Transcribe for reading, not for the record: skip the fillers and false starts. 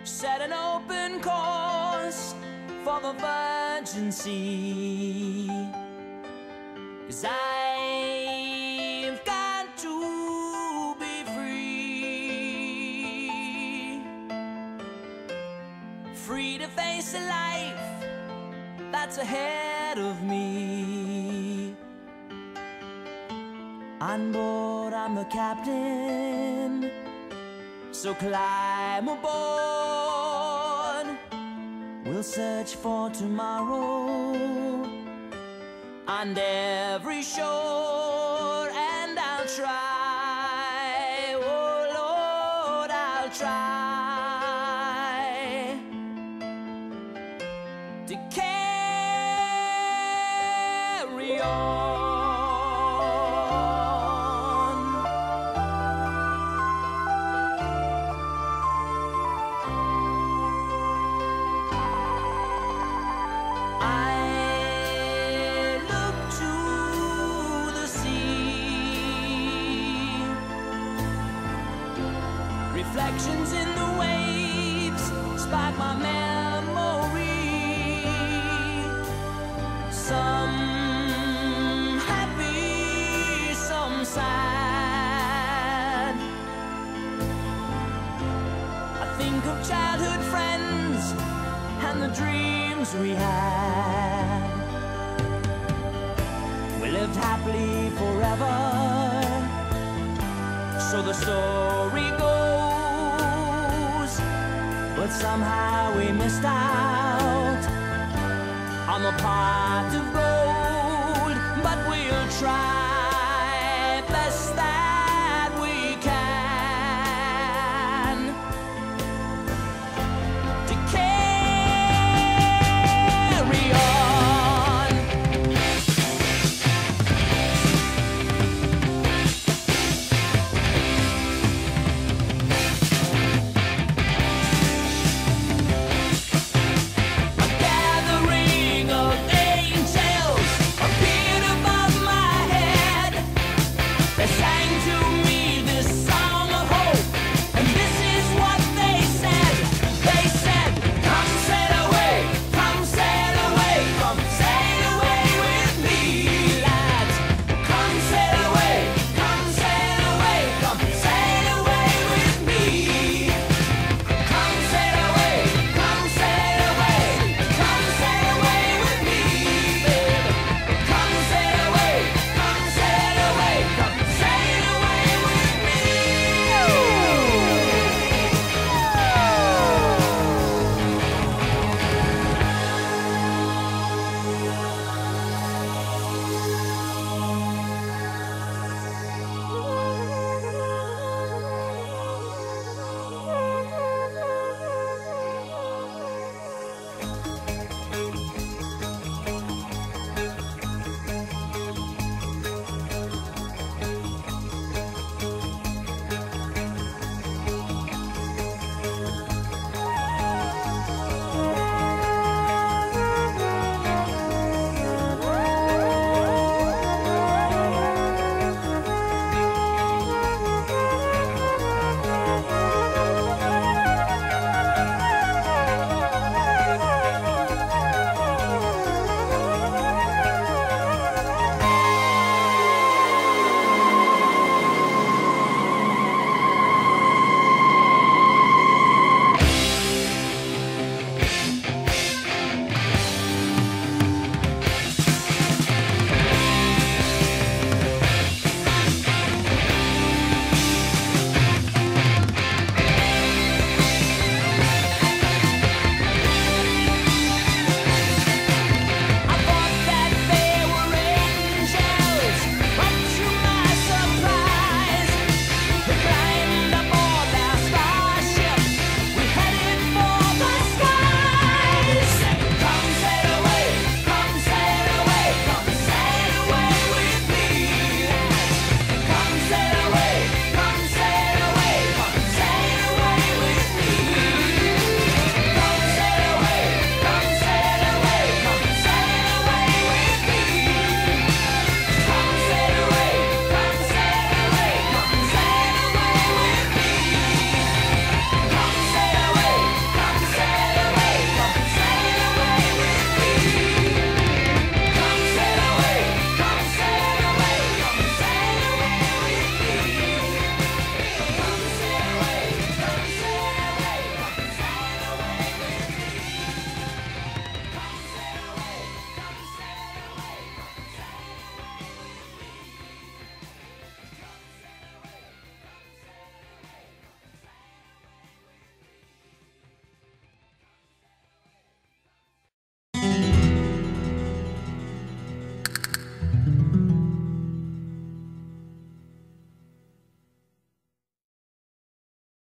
set an open course for the virgin sea. 'Cause I've got to be free, free to face a life that's ahead of me. On board, I'm the captain, so climb aboard. We'll search for tomorrow on every shore, and I'll try, oh Lord, I'll try to carry on. Reflections in the waves spark my memory. Some happy, some sad. I think of childhood friends and the dreams we had. We lived happily forever, so the story goes. But somehow we missed out on the pot of gold. But we'll try best that